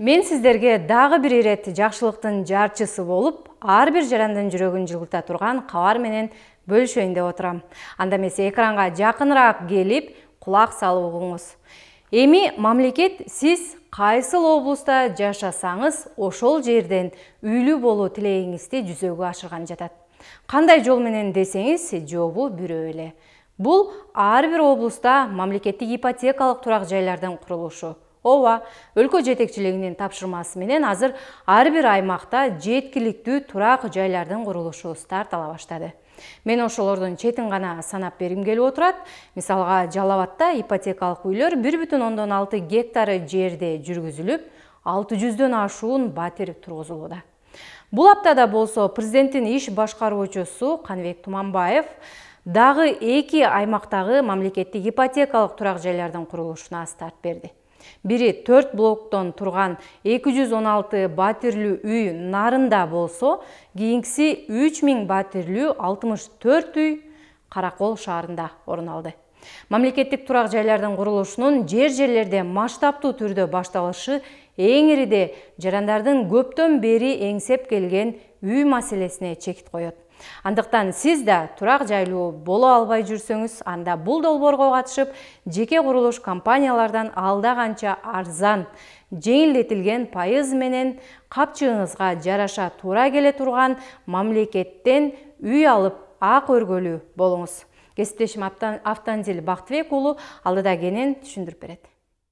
Мен сіздерге дағы бір ирет жақшылықтың жарчысы болып, ар бір жарандың жүрегін жылыта тұрған қавар менен бөлшөйін деп отырам. Анда месе экранға жақынырақ келіп, құлақ салып оғыңыз. Эми мамлекет сіз кайсыл облуста жашасаңыз, ошол жерден үйлүү болуу тилегиңизди жүзөгө ашырган жатат. Кандай жол менен десеңиз, жообу бирөө эле. Бул ар бир облуста мамлекеттик ипотекалык турак жайлардын курулушу. Ооба, өлкө жетекчилигинин тапшырмасы менен азыр ар бир аймакта жеткиликтүү турак жайлардын курулушу старт ала баштады. Мен ошолордун четин гана санап бергим келип отурат. Мисалга, Жалал Абадта ипотекалык үйлөр 1,6 гектары жерде жүргүзүлүп, 600дөн ашуун батир тургузулууда. Бул аптада болсо президенттин иш башкаруучусу Каныбек Туманбаев дагы 2 аймактагы мамлекеттик ипотекалык турак жайлардын курулушуна старт берди. Бири 4 блоктон турган 216 батирлүү үй Нарында болсо, кийинкиси 3000 батирлүү 64 үй Каракол шаарында орун алды. Мамлекеттик турак жайлардын курулушунун жерлерде масштабтуу түрдө башталышы эң ириде жарандардын көптөн бери эңсеп келген үй маселесине чекит коет. Андыктан сиз да турак жайлуу боло албай жүрсөңүз, анда бул долбоорго катышып, жеке курулуш компаниялардан алда канча арзан, жеңилдетилген пайыз менен капчыгыңызга жараша туура келе турган мамлекеттен үй алып ак өргөлүү болуңуз. Кесиптешим Автандил Бактыбек уулу алдыда кенен түшүндүрүп берет.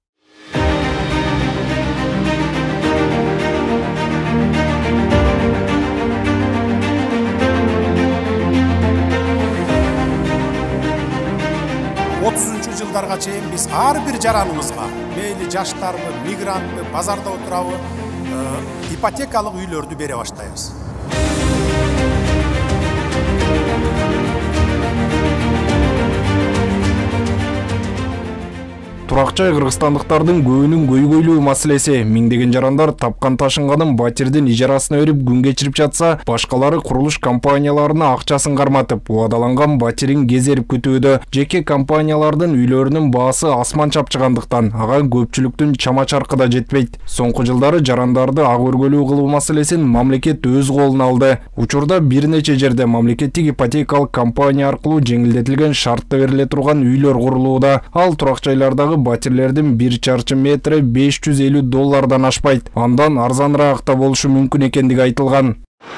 Жылдарга чейин биз ар бир жараныбызга, мейли жаштарбы, мигрантты, базарда отурабы, ипотекалык үйлөрдү бере баштайбыз. Турак жай кыргызстандыктардын көбүнүн көйгөйлүү маселеси. Миңдеген жарандар тапкан ташынганын батирдин ижарасына өрүп күн кечирип жатса, башкалары курулуш компанияларына акчасын карматып, убадаланган батирин кезерип күтүүдө. Жеке компаниялардын үйлөрүнүн баасы асман чапчыгандыктан ага көпчүлүктүн чама чаркы да жетпейт. Соңку жылдары жарандарды ак өргөлүү кылуу маселесин мамлекет өз колуна алды. Учурда бир нече жерде мамлекеттик ипотекалык компания аркылуу жеңилдетилген шартта бериле турган үйлөр курулууда. Ал турак жайлардагы батирлердин 1 чарчы метри $550 ашпайт. Андан арзаныраак да болушу мүмкүн экендиги айтылган.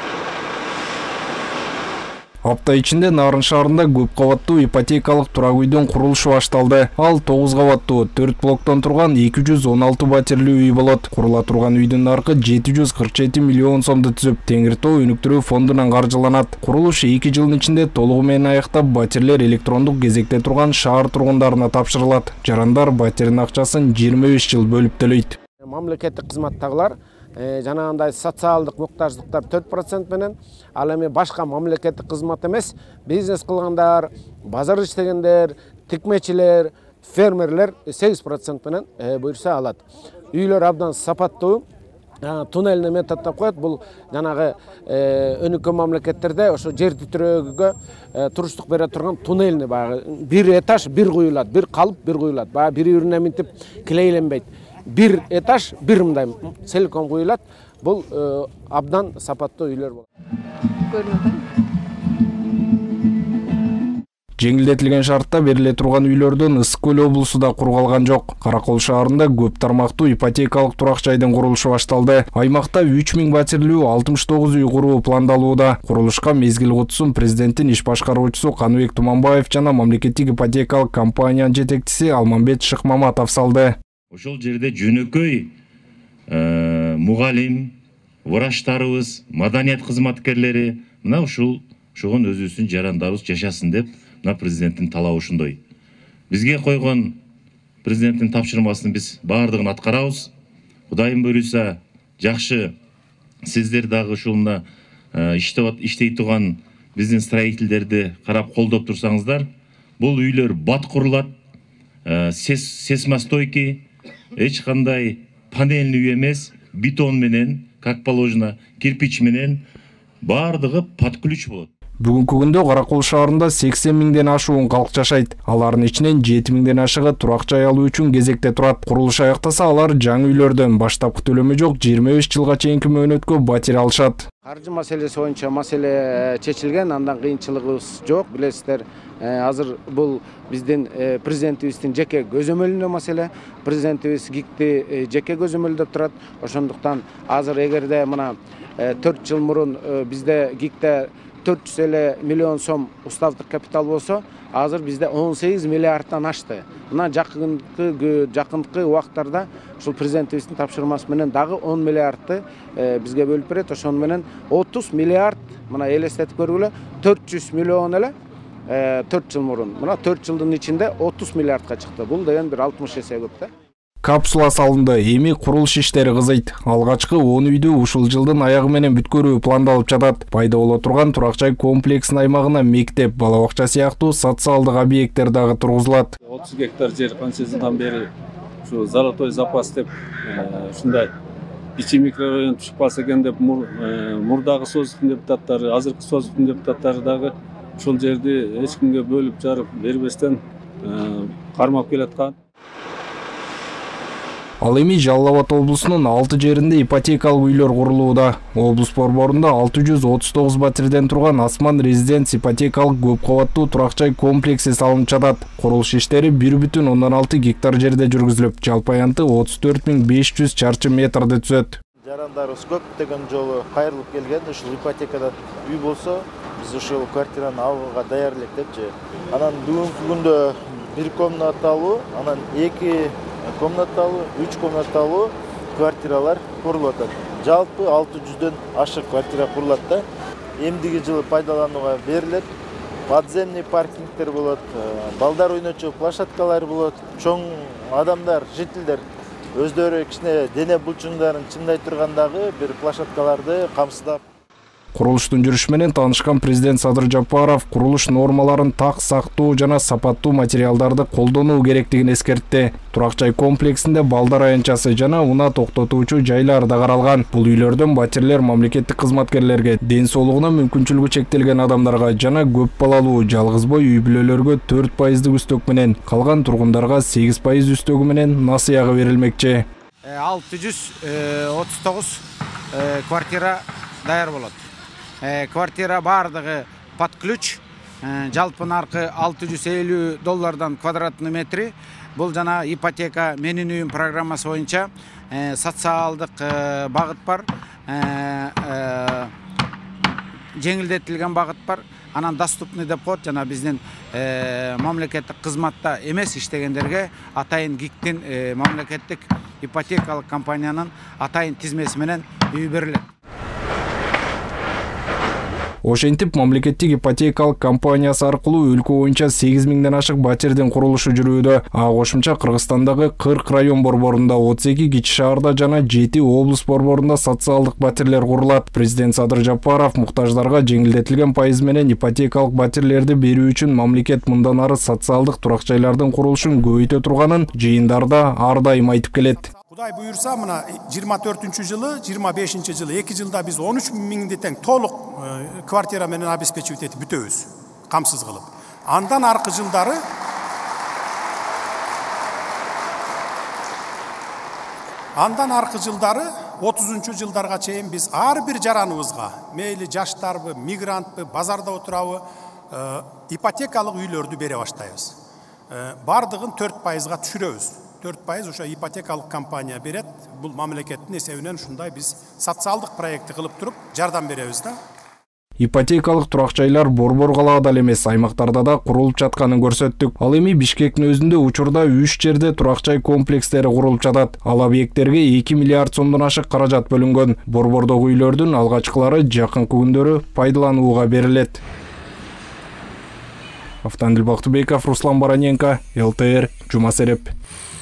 Апта ичинде Нарын шаарында көп кабаттуу ипотекалык турак үйдүн курулушу башталды. Ал 9 кабаттуу 4 блоктон турган 216 батирлүү үй болот. Курула турган үйдүн наркы 747 миллион сомду түзүп, Теңиртоо өнүктүрүү фондунан каржыланат. Курулуш 2 жылдын ичинде толугу менен аяктап, батирлер электрондук кезекте турган шаар тургундарына тапшырылат. Жарандар батирдин акчасын 25 жыл бөлүп төлөйт. Мамлекеттик кызматтагылар жанагындай социалдык муктаждыктар 4% менен, ал эми башка мамлекеттик кызмат эмес, бизнес кылгандар, базар иштегендер, тикмечилер, фермерлер 8% менен буйруса алат. Үйлөр абдан сапаттуу, туннельный методдо коет. Бул жанагы өнүккөн мамлекеттерде ошо жер титирөөгө туруштук бере турган туннельный баягы бир этаж бир куюлат, бир калып бир куюлат. Баягы бири-бирине минтип килейленбейт. Bir этаж, bir мындай силикон куюлат. Бул абдан сапаттуу үйлөр болот. Жеңилдетилген шартта бериле турган үйлөрдөн Ысык Көл облусу да кургалган жок. Каракол шаарында көп тармактуу ипотекалык турак жайдын курулушу башталды. Аймакта 3000 батирлүү 69 үй куруу пландалууда. Курулушка мезгил кутусун президенттин иш башкаруучусу Каныбек Туманбаев жана мамлекеттик ипотекалык компаниянын жетекчиси Алмамбет Шыкмаматов салды. Ошол жерде жөнөкөй мугалим, врачтарыбыз, маданият кызматкерлери мына ошогон өзүбүздүн жарандарыбыз жашасын деп мына президенттин талабы ушундай. Бизге койгон президенттин тапшырмасын биз баардыгын аткарабыз. Кудайым буйруса, жакшы сиздер дагы ушул мына иштей турган биздин строительдерди карап колдоп турсаңыздар, бул үйлөр бат курулат, сейсмостойкий, эч кандай панельный үй эмес, бетон менен, как положено, кирпич менен баардыгы под ключ болот. Бүгүнкү күндө Каракол шаарында 80 миңден ашуун калк жашайт. Алардын ичинен 7 миңден ашыгы турак жай алуу үчүн кезекте турат. Курулуш аяктаса алар жаңы үйлөрдөн баштапкы төлөмү жок 25 жылга чейинки мөөнөткө батир алышат. Каржы маселеси боюнча маселе чечилген, андан кыйынчылыгыбыз жок. Билесиздер, азыр бул биздин президентибиздин жеке көзөмөлүнө маселе. Президентибиз ГИКти жеке көзөмөлдөп турат. Ошондуктан азыр эгерде мына 4 жыл мурун бизде ГИКте 400 миллион сом уставдык капитал болсо, азыр бизде 18 миллиардтан ашты. Мына жакынкы убактарда ушул президентибиздин тапшырмасы менен дагы 10 миллиардты бизге бөлүп берет. Ошону менен 30 миллиард, мына элестетип көргүлө, 400 миллион эле 4 жыл мурун. Мына 4 жылдын ичинде 30 миллиардка чыкты. Бул деген бир 60 эсе көп да. Капсула салынды, эми курулуш иштери кызыйт. Алгачкы 10 үйдү ушул жылдын аягы менен бүткөрүү пландалып жатат. Пайда боло турган турак жай комплексинин аймагына мектеп, бала бакча сыяктуу социалдык объекттер дагы тургузулат. 30 гектар жер канча жылдан бери ушу золотой запас деп ушундай ичи микрорайон түшүп калса экен деп мурдагы создуктун депутаттары, азыркы создуктун депутаттары дагы ушул жерди эч кимге бөлүп жарып бербестен кармап келаткан. Ал эми Жалал Абад облусунун 6 жеринде ипотекалык үйлөр курулууда. Облус борборунда 639 батирден турган Асман резиденс ипотекалык көп кабаттуу турак жай комплекси салынып жатат. Курулуш иштери 1,6 гектар жерде жүргүзүлүп, жалпы аянты 34.500 чарчы метрди түзөт. Жарандарыбыз көптөгөн жолу кайрылып келген, ушул ипотекада үй болсо, биз ушул квартираны алууга даяр элек депчи. Анан бүгүнкү күндө 1 комнаталуу, анан 2 комнаталуу, 3 комнаталуу квартиралар курулуп атат. Жалпы 600дөн ашык квартира курулат да. Эмдиги жылы пайдаланууга берилет. Подземный паркингтер болот, балдар ойночу площадкалар болот. Чоң адамдар, жителдер өздөрү кичине дене булчуңдарын чыңдай тургандагы бир площадкаларды камсыздап. Курулуштун жүрүшү менен таанышкан президент Садыр Жапаров курулуш нормаларын так сактуу жана сапаттуу материалдарды колдонуу керектигин эскертти. Турак жай комплексинде балдар аянтчасы жана унаа токтотуучу жайлар да каралган. Бул үйлөрдөн батирлер мамлекеттик кызматкерлерге, ден соолугуна мүмкүнчүлүгү чектелген адамдарга жана көп балалуу жалгыз бой үй бүлөлөргө 4% үстөк менен, калган тургундарга 8% үстөгү менен насыягы берилмекчи. 639 квартира даяр болот. Квартира бардыгы под ключ, жалпы наркы $650 квадратный метри. Бул жана ипотека менин үйүм программасы боюнча социалдык багыт бар, жеңилдетилген багыт бар. Анан доступный деп коет, жана биздин мамлекеттик кызматта эмес иштегендерге атайын ГИКтин мамлекеттик ипотекалык компаниянын атайын тизмеси менен үй берилет. Ошентип мамлекеттик ипотекалык компаниясы аркылуу өлкө боюнча 8 миңден ашык батирдин курулушу жүрүүдө. Кошумча Кыргызстандагы 40 район борборунда, 32 кичи шаарда жана 7 облус борборунда социалдык батирлер курулат. Президент Садыр Жапаров муктаждарга жеңилдетилген пайыз менен ипотекалык батирлерди берүү үчүн мамлекет мындан ары социалдык турак жайлардын курулушун көбөйтө турганын жыйындарда ар дайым айтып келет. Кудай буюрса, мына 24 жылы, 25 жылы 2 жылда биз 13 миңди тең толук квартира менен обеспечивать этип бүтөбүз, камсыз кылып. Андан аркы жылдары 30 жылдарга чейин биз ар бир жараныбызга, мейли жаштарбы, мигрантпы, базарда отурабы, ипотекалык үйлөрдү бере баштайбыз. Бардыгын 4%га түшүрөбүз. 4% ошо ипотекалык компания берет. Бул мамлекеттин эсебинен ушундай биз социалдык проекти кылып туруп жардам беребиз да. Ипотекалык турак жайлар борбор калаада эмес, аймактарда да курулуп жатканын көрсөттүк. Ал эми Бишкектин өзүндө учурда 3 жерде турак жай комплекстери курулуп жатат. Ал объекттерге 2 миллиард сомдон ашык каражат бөлүнгөн. Борбордогу үйлөрдүн алгачкылары жакынкы күндөрү пайдаланууга берилет. Автандил Бактыбеков, Руслан Бараненко, ЛТР, Жума Сереп.